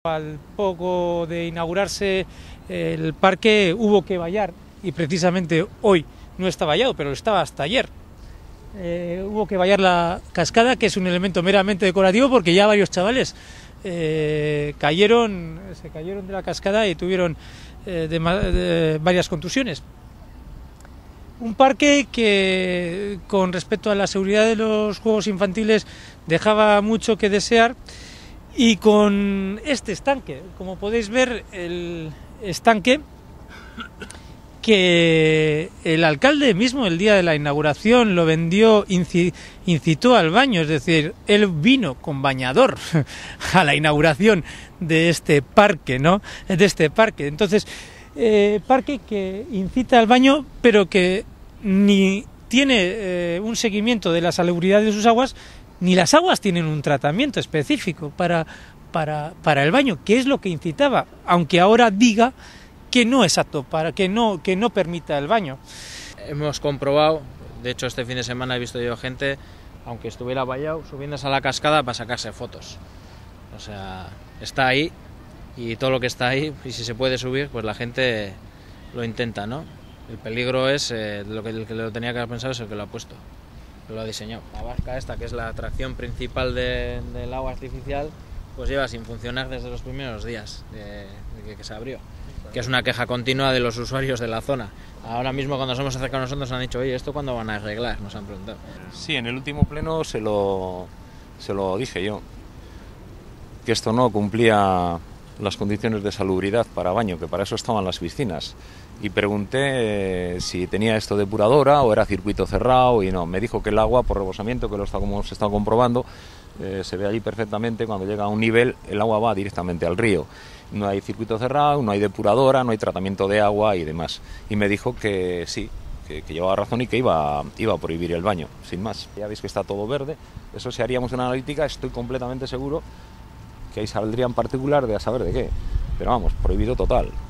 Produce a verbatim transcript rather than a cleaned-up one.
Al poco de inaugurarse el parque hubo que vallar, y precisamente hoy no está vallado, pero estaba hasta ayer. Eh, hubo que vallar la cascada, que es un elemento meramente decorativo, porque ya varios chavales eh, cayeron, se cayeron de la cascada y tuvieron eh, de, de varias contusiones. Un parque que, con respecto a la seguridad de los juegos infantiles, dejaba mucho que desear. Y con este estanque, como podéis ver, el estanque que el alcalde mismo el día de la inauguración lo vendió, incitó al baño, es decir, él vino con bañador a la inauguración de este parque, ¿no? De este parque. Entonces, eh, parque que incita al baño, pero que ni tiene eh, un seguimiento de la salubridad de sus aguas, ni las aguas tienen un tratamiento específico para, para, para el baño, que es lo que incitaba, aunque ahora diga que no es apto, para que no, que no permita el baño. Hemos comprobado, de hecho este fin de semana he visto yo gente, aunque estuviera vallado, subiéndose a la cascada para sacarse fotos. O sea, está ahí, y todo lo que está ahí, y si se puede subir, pues la gente lo intenta, ¿no? El peligro es, eh, lo que el que lo tenía que haber pensado es el que lo ha puesto, lo ha diseñado. La barca esta, que es la atracción principal de, del agua artificial, pues lleva sin funcionar desde los primeros días de, de que, que se abrió, que es una queja continua de los usuarios de la zona. Ahora mismo, cuando nos hemos acercado a nosotros, nos han dicho: oye, ¿esto cuándo van a arreglar? Nos han preguntado. Sí, en el último pleno se lo, se lo dije yo, que esto no cumplía las condiciones de salubridad para baño, que para eso estaban las piscinas. Y pregunté eh, si tenía esto depuradora o era circuito cerrado, y no, me dijo que el agua por rebosamiento, que lo está, como se está comprobando, eh, se ve allí perfectamente, cuando llega a un nivel el agua va directamente al río. No hay circuito cerrado, no hay depuradora, no hay tratamiento de agua y demás. Y me dijo que sí, que, que llevaba razón y que iba, iba a prohibir el baño, sin más. Ya veis que está todo verde, eso si haríamos una analítica estoy completamente seguro que ahí saldría en particular de a saber de qué, pero vamos, prohibido total.